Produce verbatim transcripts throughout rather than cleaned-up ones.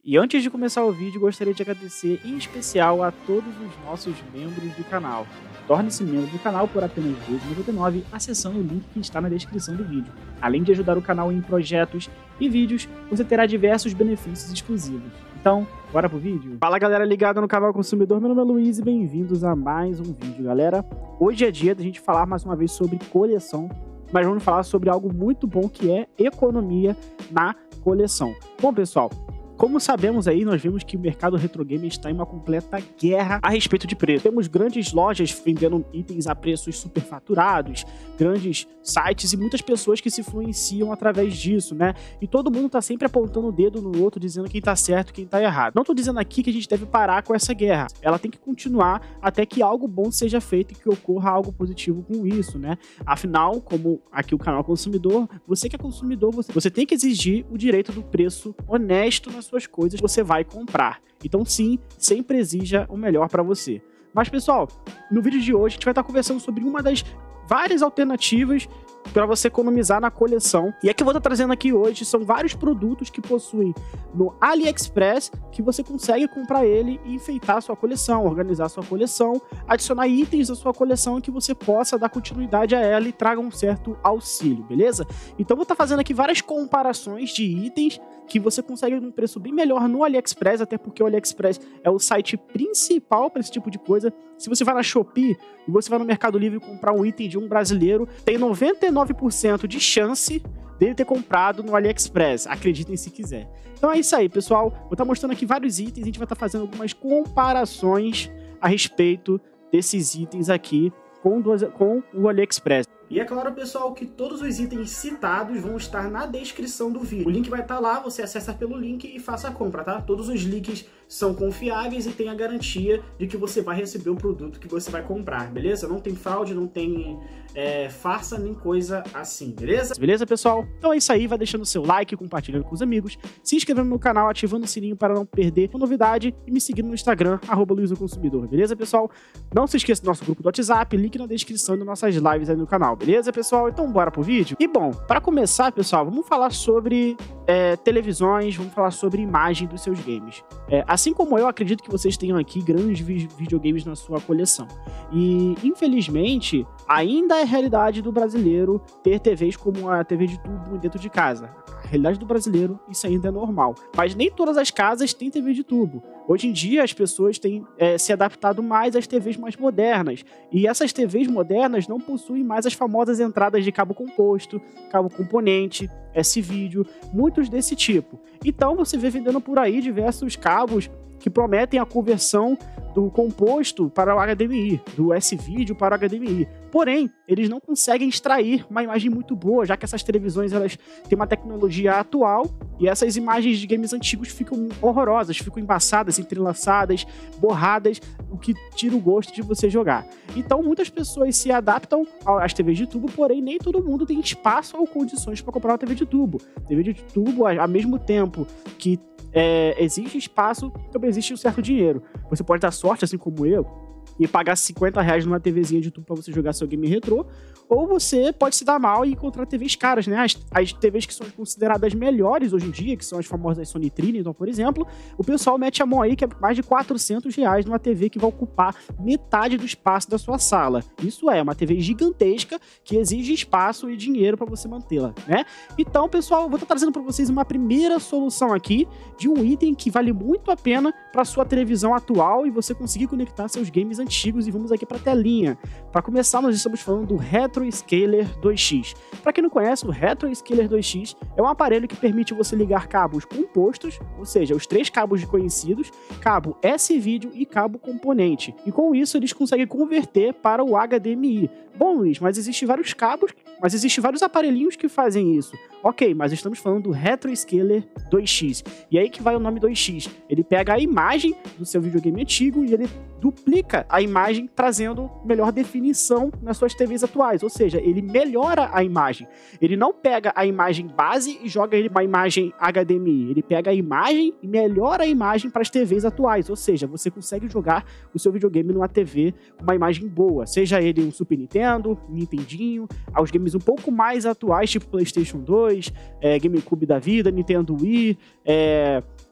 E antes de começar o vídeo, gostaria de agradecer em especial a todos os nossos membros do canal. Torne-se membro do canal por apenas dois reais e noventa e nove centavos acessando o link que está na descrição do vídeo. Além de ajudar o canal em projetos e vídeos, você terá diversos benefícios exclusivos. Então, bora pro vídeo? Fala galera ligada no canal Consumidor, meu nome é Luiz e bem-vindos a mais um vídeo, galera. Hoje é dia da gente falar mais uma vez sobre coleção, mas vamos falar sobre algo muito bom que é economia na coleção. Bom pessoal, como sabemos aí, nós vemos que o mercado retro game está em uma completa guerra a respeito de preço. Temos grandes lojas vendendo itens a preços superfaturados, grandes sites e muitas pessoas que se influenciam através disso, né? E todo mundo tá sempre apontando o dedo no outro, dizendo quem tá certo e quem tá errado. Não tô dizendo aqui que a gente deve parar com essa guerra. Ela tem que continuar até que algo bom seja feito e que ocorra algo positivo com isso, né? Afinal, como aqui o canal Consumidor, você que é consumidor, você, você tem que exigir o direito do preço honesto nas suas coisas que você vai comprar. Então sim, sempre exija o melhor para você. Mas pessoal, no vídeo de hoje a gente vai estar conversando sobre uma das várias alternativas para você economizar na coleção. E a que eu vou estar trazendo aqui hoje são vários produtos que possuem no AliExpress que você consegue comprar ele e enfeitar a sua coleção, organizar a sua coleção, adicionar itens à sua coleção que você possa dar continuidade a ela e traga um certo auxílio, beleza? Então eu vou estar fazendo aqui várias comparações de itens que você consegue um preço bem melhor no AliExpress, até porque o AliExpress é o site principal para esse tipo de coisa. Se você vai na Shopee e você vai no Mercado Livre comprar um item de um brasileiro, tem noventa e nove por cento de chance dele ter comprado no AliExpress, acreditem se quiser. Então é isso aí, pessoal. Vou estar mostrando aqui vários itens, a gente vai estar fazendo algumas comparações a respeito desses itens aqui com, do, com o AliExpress. E é claro, pessoal, que todos os itens citados vão estar na descrição do vídeo. O link vai estar lá, você acessa pelo link e faça a compra, tá? Todos os links são confiáveis e tem a garantia de que você vai receber o produto que você vai comprar, beleza? Não tem fraude, não tem é, farsa, nem coisa assim, beleza? Beleza, pessoal? Então é isso aí, vai deixando o seu like, compartilhando com os amigos, se inscrevendo no canal, ativando o sininho para não perder a novidade e me seguindo no Instagram, arroba Luiz o Consumidor, beleza, pessoal? Não se esqueça do nosso grupo do WhatsApp, link na descrição das nossas lives aí no canal. Beleza, pessoal? Então bora pro vídeo? E bom, para começar, pessoal, vamos falar sobre é, televisões, vamos falar sobre imagem dos seus games. É, assim como eu, acredito que vocês tenham aqui grandes vi videogames na sua coleção. E, infelizmente, ainda é realidade do brasileiro ter T Vs como a T V de tubo dentro de casa. A realidade do brasileiro, isso ainda é normal. Mas nem todas as casas têm T V de tubo. Hoje em dia, as pessoas têm é, se adaptado mais às T Vs mais modernas. E essas T Vs modernas não possuem mais as famosas entradas de cabo composto, cabo componente, S-vídeo, muitos desse tipo. Então, você vê vendendo por aí diversos cabos que prometem a conversão do composto para o H D M I, do S-vídeo para o H D M I. Porém, eles não conseguem extrair uma imagem muito boa, já que essas televisões elas têm uma tecnologia atual e essas imagens de games antigos ficam horrorosas, ficam embaçadas, entrelaçadas, borradas, o que tira o gosto de você jogar. Então, muitas pessoas se adaptam às T Vs de tubo, porém, nem todo mundo tem espaço ou condições para comprar uma T V de tubo. T V de tubo, ao mesmo tempo que É, existe espaço, também existe um certo dinheiro. Você pode dar sorte, assim como eu, e pagar cinquenta reais numa TVzinha de tubo para você jogar seu game retrô, ou você pode se dar mal e encontrar T Vs caras, né? As, as T Vs que são consideradas melhores hoje em dia, que são as famosas Sony Trinity, por exemplo, o pessoal mete a mão aí que é mais de quatrocentos reais numa T V que vai ocupar metade do espaço da sua sala. Isso é, uma T V gigantesca que exige espaço e dinheiro para você mantê-la, né? Então, pessoal, eu vou estar trazendo para vocês uma primeira solução aqui de um item que vale muito a pena para sua televisão atual e você conseguir conectar seus games antigos. E vamos aqui para a telinha. Para começar, nós estamos falando do Retro Scaler dois X. Para quem não conhece, o Retro Scaler dois X é um aparelho que permite você ligar cabos compostos, ou seja, os três cabos conhecidos, cabo S-vídeo e cabo componente. E com isso eles conseguem converter para o H D M I. Bom, Luiz, mas existem vários cabos, mas existem vários aparelhinhos que fazem isso. Ok, mas estamos falando do Retro Scaler dois X. E aí que vai o nome dois X. Ele pega a imagem do seu videogame antigo e ele duplica a imagem, trazendo melhor definição nas suas T Vs atuais. Ou seja, ele melhora a imagem. Ele não pega a imagem base e joga ele uma imagem H D M I. Ele pega a imagem e melhora a imagem para as T Vs atuais. Ou seja, você consegue jogar o seu videogame numa T V com uma imagem boa. Seja ele um Super Nintendo, um Nintendinho, aos games um pouco mais atuais, tipo PlayStation dois, é, GameCube da vida, Nintendo Wii, é,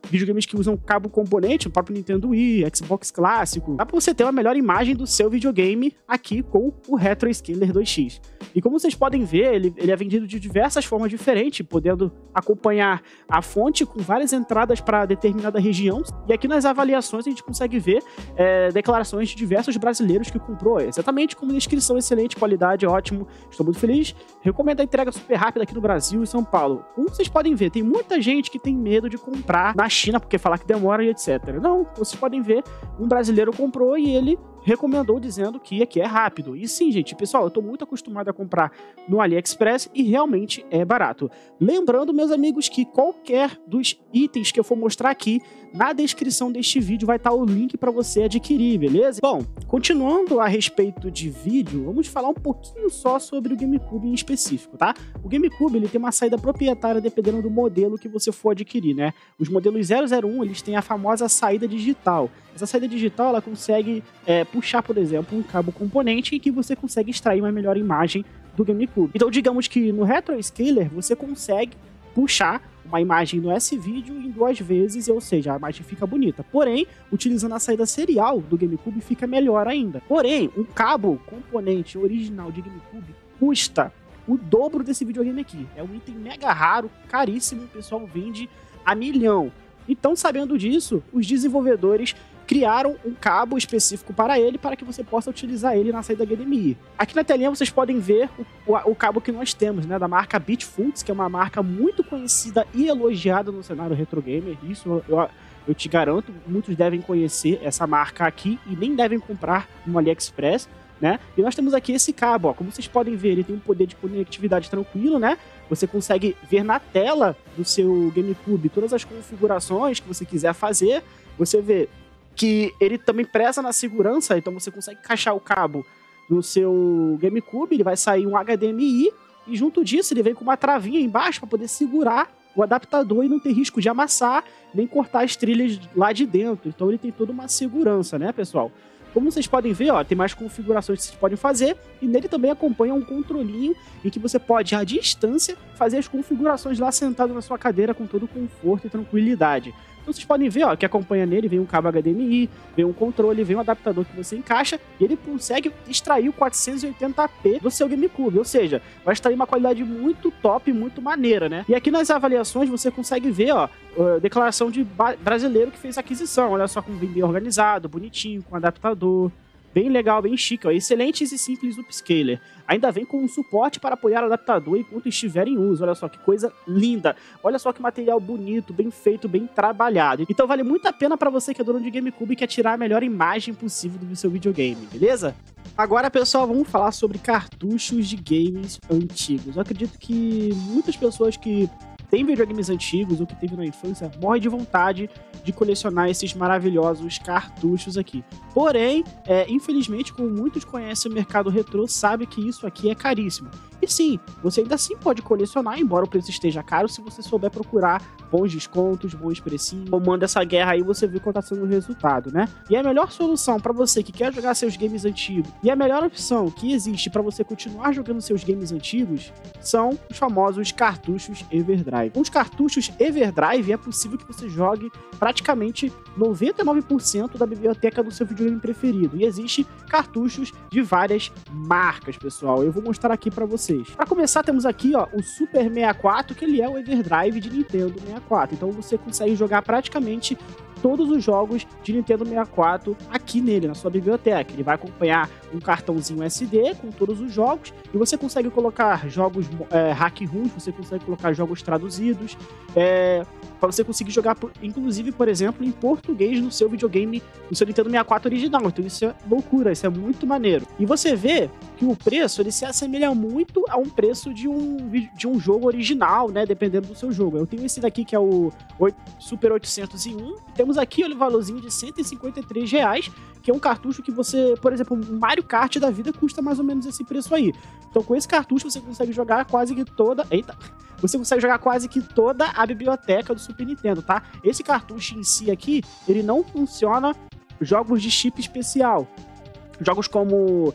videogames que usam cabo componente, o próprio Nintendo Wii, Xbox clássico. Dá pra você ter uma melhor imagem do seu videogame aqui com o RetroScaler dois X. E como vocês podem ver, ele, ele é vendido de diversas formas diferentes, podendo acompanhar a fonte com várias entradas para determinada região. E aqui nas avaliações a gente consegue ver é, declarações de diversos brasileiros que comprou. Exatamente como descrição: excelente, qualidade, ótimo, estou muito feliz. Recomendo a entrega super rápida aqui no Brasil e São Paulo. Como vocês podem ver, tem muita gente que tem medo de comprar na China porque falar que demora e etcétera. Não, vocês podem ver, um brasileiro comprou e ele recomendou dizendo que aqui é rápido. E sim, gente, pessoal, eu tô muito acostumado a comprar no AliExpress e realmente é barato. Lembrando, meus amigos, que qualquer dos itens que eu for mostrar aqui, na descrição deste vídeo vai estar o link para você adquirir, beleza? Bom, continuando a respeito de vídeo, vamos falar um pouquinho só sobre o GameCube em específico, tá? O GameCube, ele tem uma saída proprietária dependendo do modelo que você for adquirir, né? Os modelos zero zero um, eles têm a famosa saída digital. Essa saída digital, ela consegue é, puxar, por exemplo, um cabo componente em que você consegue extrair uma melhor imagem do GameCube. Então, digamos que no RetroScaler, você consegue puxar uma imagem no S-Video em duas vezes, ou seja, a imagem fica bonita. Porém, utilizando a saída serial do GameCube, fica melhor ainda. Porém, um cabo componente original de GameCube custa o dobro desse videogame aqui. É um item mega raro, caríssimo, o pessoal vende a milhão. Então, sabendo disso, os desenvolvedores criaram um cabo específico para ele, para que você possa utilizar ele na saída H D M I. Aqui na telinha vocês podem ver o, o, o cabo que nós temos, né, da marca Bitfunks, que é uma marca muito conhecida e elogiada no cenário retro gamer. Isso eu, eu, eu te garanto, muitos devem conhecer essa marca aqui e nem devem comprar no AliExpress, né? E nós temos aqui esse cabo, ó. Como vocês podem ver, ele tem um poder de conectividade tranquilo, né? Você consegue ver na tela do seu GameCube todas as configurações que você quiser fazer. Você vê que ele também preza na segurança, então você consegue encaixar o cabo no seu GameCube, ele vai sair um H D M I e junto disso ele vem com uma travinha embaixo para poder segurar o adaptador e não ter risco de amassar nem cortar as trilhas lá de dentro. Então ele tem toda uma segurança, né, pessoal? Como vocês podem ver, ó, tem mais configurações que vocês podem fazer e nele também acompanha um controlinho em que você pode, à distância, fazer as configurações lá sentado na sua cadeira com todo conforto e tranquilidade. Então vocês podem ver, ó, que acompanha nele, vem um cabo H D M I, vem um controle, vem um adaptador que você encaixa e ele consegue extrair o quatrocentos e oitenta p do seu GameCube, ou seja, vai extrair uma qualidade muito top, muito maneira, né? E aqui nas avaliações você consegue ver, ó, a declaração de brasileiro que fez a aquisição, olha só como vem bem organizado, bonitinho, com adaptador, bem legal, bem chique, ó, excelentes e simples upscaler. Ainda vem com um suporte para apoiar o adaptador enquanto estiver em uso. Olha só que coisa linda. Olha só que material bonito, bem feito, bem trabalhado. Então vale muito a pena para você que é dono de GameCube e quer tirar a melhor imagem possível do seu videogame, beleza? Agora, pessoal, vamos falar sobre cartuchos de games antigos. Eu acredito que muitas pessoas que tem videogames antigos ou que teve na infância, morre de vontade de colecionar esses maravilhosos cartuchos aqui. Porém, é, infelizmente, como muitos conhecem o mercado retrô, sabe que isso aqui é caríssimo. E sim, você ainda assim pode colecionar, embora o preço esteja caro, se você souber procurar bons descontos, bons precinhos. Comanda essa guerra aí, você vê qual tá sendo o resultado, né? E a melhor solução para você que quer jogar seus games antigos, e a melhor opção que existe para você continuar jogando seus games antigos, são os famosos cartuchos Everdrive. Com os cartuchos Everdrive, é possível que você jogue praticamente noventa e nove por cento da biblioteca do seu videogame preferido. E existe cartuchos de várias marcas, pessoal. Eu vou mostrar aqui para vocês. Para começar, temos aqui, ó, o Super sessenta e quatro, que ele é o Everdrive de Nintendo sessenta e quatro. Então você consegue jogar praticamente todos os jogos de Nintendo sessenta e quatro aqui nele, na sua biblioteca. Ele vai acompanhar um cartãozinho S D com todos os jogos e você consegue colocar jogos é, hack ROMs, você consegue colocar jogos traduzidos, é, para você conseguir jogar, inclusive, por exemplo, em português no seu videogame, no seu Nintendo sessenta e quatro original. Então isso é loucura, isso é muito maneiro. E você vê que o preço, ele se assemelha muito a um preço de um, de um jogo original, né, dependendo do seu jogo. Eu tenho esse daqui que é o Super oitocentos e um, e temos aqui o valorzinho de cento e cinquenta e três reais, que é um cartucho que você, por exemplo, um Mario Kart da vida custa mais ou menos esse preço aí. Então com esse cartucho você consegue jogar quase que toda... Eita! Você consegue jogar quase que toda a biblioteca do Super Nintendo, tá? Esse cartucho em si aqui, ele não funciona jogos de chip especial. Jogos como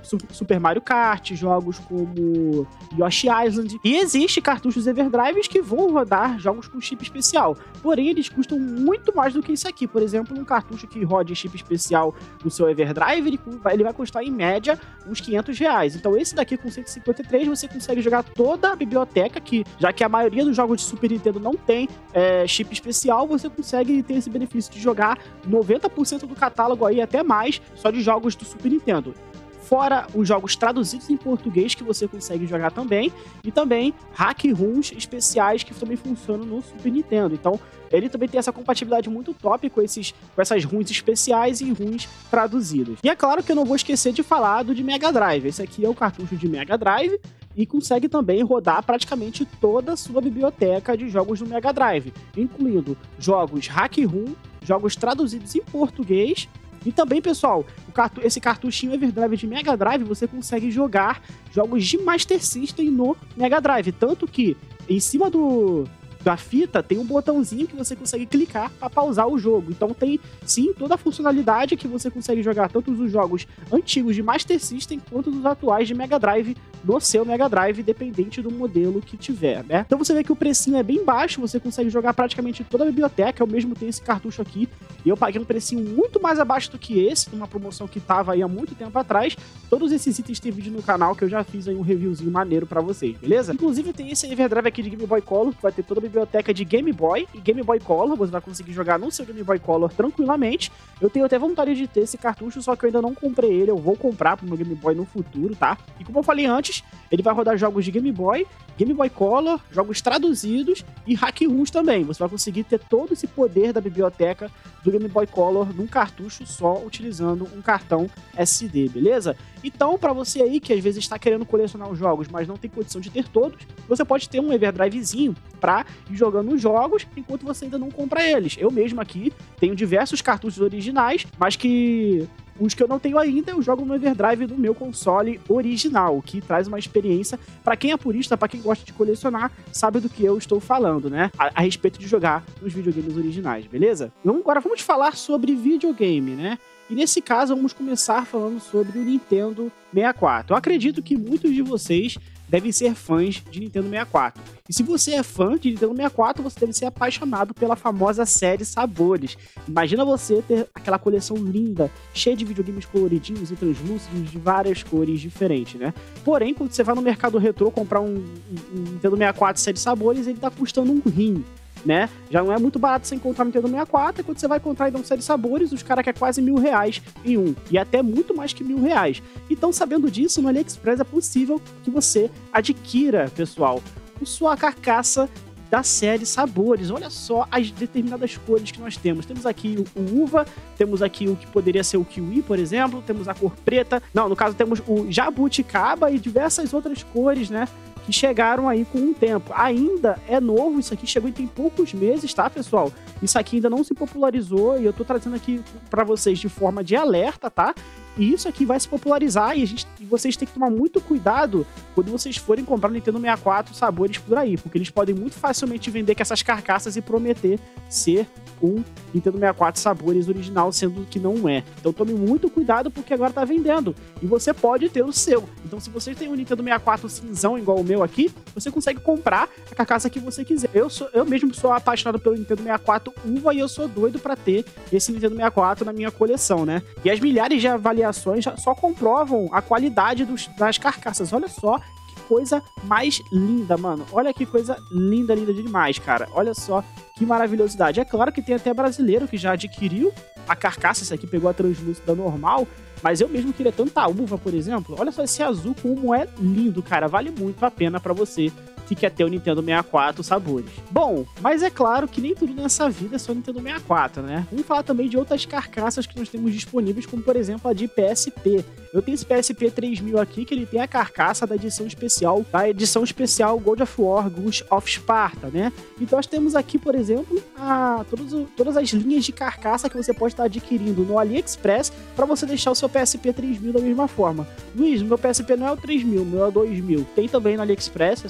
Super Mario Kart, jogos como Yoshi Island. E existe cartuchos Everdrives que vão rodar jogos com chip especial. Porém, eles custam muito mais do que isso aqui. Por exemplo, um cartucho que rode chip especial no seu Everdrive, ele, ele vai custar em média uns quinhentos reais. Então esse daqui com cento e cinquenta e três você consegue jogar toda a biblioteca, que já que a maioria dos jogos de Super Nintendo não tem é, chip especial, você consegue ter esse benefício de jogar noventa por cento do catálogo aí, até mais, só de jogos do Super Nintendo. Fora os jogos traduzidos em português que você consegue jogar também, e também hack ROMs especiais que também funcionam no Super Nintendo. Então, ele também tem essa compatibilidade muito top com, esses, com essas ROMs especiais e ROMs traduzidas. E é claro que eu não vou esquecer de falar do de Mega Drive. Esse aqui é o cartucho de Mega Drive e consegue também rodar praticamente toda a sua biblioteca de jogos do Mega Drive, incluindo jogos hack ROM, jogos traduzidos em português. E também, pessoal, o cartu esse cartuchinho Everdrive de Mega Drive, você consegue jogar jogos de Master System no Mega Drive. Tanto que, em cima do, da fita, tem um botãozinho que você consegue clicar para pausar o jogo. Então tem, sim, toda a funcionalidade que você consegue jogar tanto os jogos antigos de Master System quanto os atuais de Mega Drive no seu Mega Drive, dependente do modelo que tiver, né? Então você vê que o precinho é bem baixo, você consegue jogar praticamente toda a biblioteca. Eu mesmo tenho esse cartucho aqui e eu paguei um precinho muito mais abaixo do que esse, numa promoção que tava aí há muito tempo atrás. Todos esses itens tem vídeo no canal que eu já fiz aí um reviewzinho maneiro pra vocês, beleza? Inclusive tem esse Everdrive aqui de Game Boy Color, que vai ter toda a biblioteca de Game Boy e Game Boy Color. Você vai conseguir jogar no seu Game Boy Color tranquilamente. Eu tenho até vontade de ter esse cartucho, só que eu ainda não comprei ele. Eu vou comprar pro meu Game Boy no futuro, tá? E como eu falei antes, ele vai rodar jogos de Game Boy, Game Boy Color, jogos traduzidos e hack ROMs também. Você vai conseguir ter todo esse poder da biblioteca do Game Boy Color num cartucho só, utilizando um cartão S D, beleza? Então, para você aí que às vezes está querendo colecionar os jogos, mas não tem condição de ter todos, você pode ter um Everdrivezinho para ir jogando os jogos enquanto você ainda não compra eles. Eu mesmo aqui tenho diversos cartuchos originais, mas que os que eu não tenho ainda, eu jogo no Everdrive do meu console original, que traz uma experiência para quem é purista, para quem gosta de colecionar, sabe do que eu estou falando, né? A, a respeito de jogar nos videogames originais, beleza? Então, agora vamos falar sobre videogame, né? E nesse caso, vamos começar falando sobre o Nintendo sessenta e quatro. Eu acredito que muitos de vocês devem ser fãs de Nintendo sessenta e quatro. E se você é fã de Nintendo sessenta e quatro, você deve ser apaixonado pela famosa série Sabores. Imagina você ter aquela coleção linda, cheia de videogames coloridinhos e translúcidos de várias cores diferentes, né? Porém, quando você vai no mercado retrô comprar um, um Nintendo sessenta e quatro série Sabores, ele tá custando um rim, né? Já não é muito barato você encontrar no Nintendo sessenta e quatro, e quando você vai encontrar então série Sabores, os caras querem quase mil reais em um, e até muito mais que mil reais. Então, sabendo disso, no AliExpress é possível que você adquira, pessoal, a sua carcaça da série Sabores. Olha só as determinadas cores que nós temos. Temos aqui o, o uva, temos aqui o que poderia ser o kiwi, por exemplo, temos a cor preta, não, no caso temos o jabuticaba e diversas outras cores, né, que chegaram aí com um tempo. Ainda é novo, isso aqui chegou e tem poucos meses, tá, pessoal? Isso aqui ainda não se popularizou e eu tô trazendo aqui pra vocês de forma de alerta, tá? E isso aqui vai se popularizar e, a gente, e vocês têm que tomar muito cuidado quando vocês forem comprar o Nintendo sessenta e quatro Sabores por aí, porque eles podem muito facilmente vender com essas carcaças e prometer ser um Nintendo sessenta e quatro Sabores original, sendo que não é. Então tome muito cuidado, porque agora tá vendendo e você pode ter o seu. Então, se você tem um Nintendo sessenta e quatro cinzão igual o meu aqui, você consegue comprar a carcaça que você quiser. Eu, sou, eu mesmo sou apaixonado pelo Nintendo sessenta e quatro uva e eu sou doido pra ter esse Nintendo sessenta e quatro na minha coleção, né? E as milhares de avaliações já só comprovam a qualidade dos, das carcaças. Olha só que coisa mais linda, mano. Olha que coisa linda, linda demais, cara. Olha só que maravilhosidade. É claro que tem até brasileiro que já adquiriu a carcaça. Esse aqui pegou a translúcida normal, mas eu mesmo queria tanta uva, por exemplo. Olha só esse azul como é lindo, cara. Vale muito a pena pra você que quer ter o Nintendo sessenta e quatro Sabores. Bom, mas é claro que nem tudo nessa vida é só Nintendo sessenta e quatro, né? Vamos falar também de outras carcaças que nós temos disponíveis, como por exemplo a de P S P. Eu tenho esse P S P três mil aqui, que ele tem a carcaça da edição especial, da edição especial God of War Ghost of Sparta, né? Então nós temos aqui, por exemplo, a, todos, todas as linhas de carcaça que você pode estar adquirindo no AliExpress para você deixar o seu P S P três mil da mesma forma. Luiz, o meu P S P não é o três mil, o meu é o dois mil. Tem também no AliExpress, é só você digitar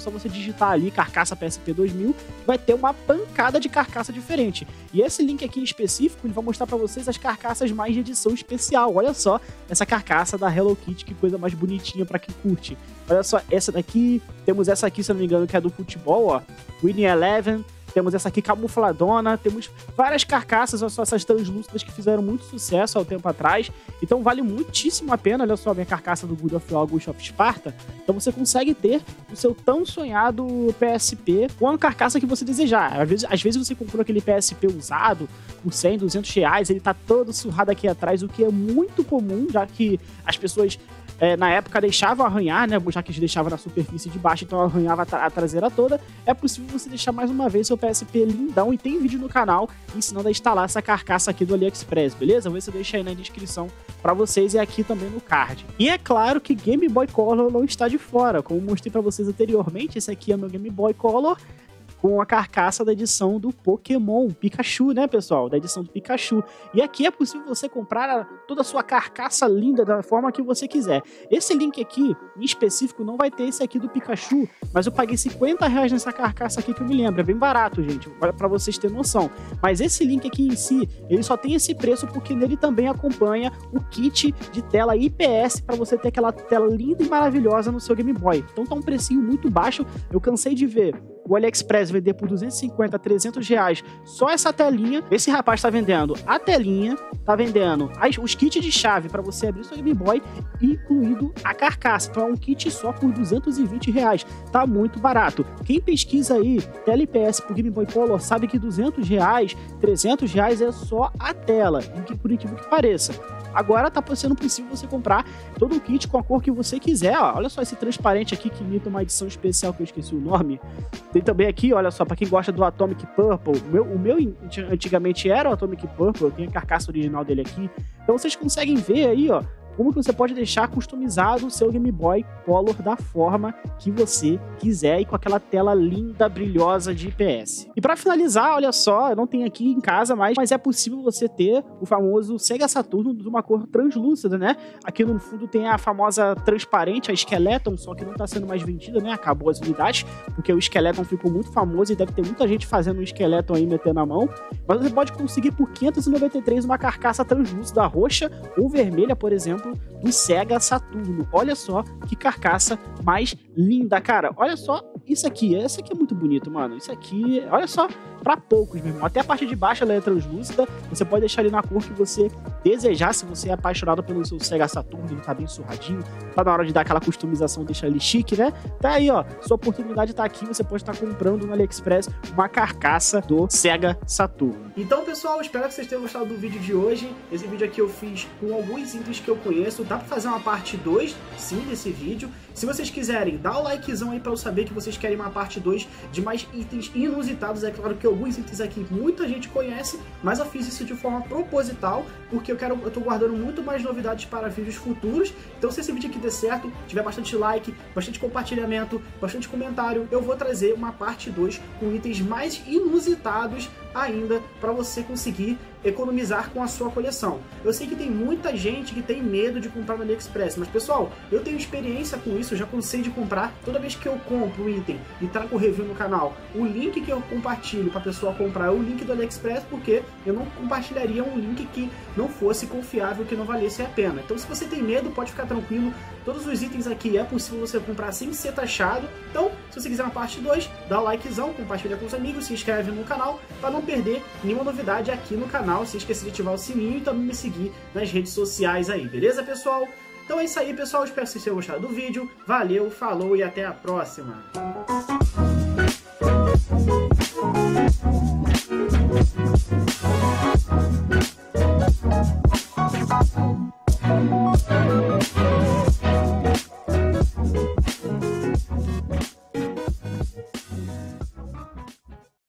digitar ali carcaça P S P dois mil, vai ter uma pancada de carcaça diferente. E esse link aqui em específico, ele vai mostrar pra vocês as carcaças mais de edição especial. Olha só essa carcaça da Hello Kitty, que coisa mais bonitinha pra quem curte. Olha só essa daqui, temos essa aqui, se eu não me engano, que é do futebol, ó, Winning Eleven. Temos essa aqui camufladona, temos várias carcaças, olha só, essas translúcidas que fizeram muito sucesso há um tempo atrás. Então vale muitíssimo a pena, olha só a minha carcaça do God of War Ghost of Sparta. Então você consegue ter o seu tão sonhado P S P com a carcaça que você desejar. Às vezes, às vezes você comprou aquele P S P usado por cem, duzentos reais, ele tá todo surrado aqui atrás, o que é muito comum, já que as pessoas... É, na época deixava arranhar, né? Já que deixava na superfície de baixo, então arranhava a, tra a traseira toda. É possível você deixar mais uma vez seu P S P lindão, e tem vídeo no canal ensinando a instalar essa carcaça aqui do AliExpress, beleza? Vou ver se eu deixo aí na descrição pra vocês e aqui também no card. E é claro que Game Boy Color não está de fora, como mostrei pra vocês anteriormente. Esse aqui é meu Game Boy Color com a carcaça da edição do Pokémon Pikachu, né, pessoal? Da edição do Pikachu. E aqui é possível você comprar toda a sua carcaça linda da forma que você quiser. Esse link aqui, em específico, não vai ter esse aqui do Pikachu, mas eu paguei cinquenta reais nessa carcaça aqui que eu me lembro. É bem barato, gente, para vocês terem noção. Mas esse link aqui em si, ele só tem esse preço porque nele também acompanha o kit de tela I P S para você ter aquela tela linda e maravilhosa no seu Game Boy. Então tá um precinho muito baixo. Eu cansei de ver o AliExpress vender por duzentos e cinquenta, trezentos reais só essa telinha. Esse rapaz tá vendendo a telinha, tá vendendo as, os kits de chave para você abrir seu Game Boy, incluído a carcaça. Então é um kit só por duzentos e vinte reais. Tá muito barato. Quem pesquisa aí tela I P S pro Game Boy Color sabe que duzentos reais, trezentos reais é só a tela, por incrível que pareça. Agora tá sendo possível você comprar todo o kit com a cor que você quiser, ó. Olha só esse transparente aqui que imita uma edição especial que eu esqueci o nome. Tem também aqui, olha só, para quem gosta do Atomic Purple. O meu, o meu antigamente era o Atomic Purple, eu tenho a carcaça original dele aqui. Então vocês conseguem ver aí, ó, como que você pode deixar customizado o seu Game Boy Color da forma que você quiser e com aquela tela linda, brilhosa de I P S. E para finalizar, olha só, eu não tenho aqui em casa mais, mas é possível você ter o famoso Sega Saturn de uma cor translúcida, né? Aqui no fundo tem a famosa transparente, a Skeleton, só que não tá sendo mais vendida, né? Acabou as unidades, porque o Skeleton ficou muito famoso e deve ter muita gente fazendo um Skeleton aí, metendo a mão. Mas você pode conseguir por quinhentos e noventa e três reais uma carcaça translúcida roxa ou vermelha, por exemplo, do Sega Saturno. Olha só que carcaça mais linda, cara. Olha só isso aqui. Esse aqui é muito bonito, mano. Isso aqui, olha só, pra poucos, meu irmão. Até a parte de baixo ela é translúcida. Você pode deixar ali na cor que você desejar. Se você é apaixonado pelo seu Sega Saturno, ele tá bem surradinho. Tá na hora de dar aquela customização, deixar ele chique, né? Tá aí, ó. Sua oportunidade tá aqui. Você pode estar comprando no AliExpress uma carcaça do Sega Saturno. Então, pessoal, espero que vocês tenham gostado do vídeo de hoje. Esse vídeo aqui eu fiz com alguns itens que eu conheço. Dá pra fazer uma parte dois, sim, desse vídeo. Se vocês quiserem, dá o likezão aí pra eu saber que vocês querem uma parte dois de mais itens inusitados. É claro que alguns itens aqui muita gente conhece, mas eu fiz isso de forma proposital, porque eu quero, eu tô guardando muito mais novidades para vídeos futuros. Então se esse vídeo aqui der certo, tiver bastante like, bastante compartilhamento, bastante comentário, eu vou trazer uma parte dois com itens mais inusitados ainda para você conseguir economizar com a sua coleção. Eu sei que tem muita gente que tem medo de comprar no AliExpress, mas pessoal, eu tenho experiência com isso, eu já cansei de comprar. Toda vez que eu compro um item e trago review no canal, o link que eu compartilho para a pessoa comprar é o link do AliExpress, porque eu não compartilharia um link que não fosse confiável, que não valesse a pena. Então se você tem medo, pode ficar tranquilo, todos os itens aqui é possível você comprar sem ser taxado. Então, se você quiser uma parte dois, dá o likezão, compartilha com os amigos, se inscreve no canal para não perder nenhuma novidade aqui no canal, se esquecer de ativar o sininho e também me seguir nas redes sociais aí, beleza, pessoal? Então é isso aí, pessoal, espero que vocês tenham gostado do vídeo, valeu, falou e até a próxima! We'll be right back.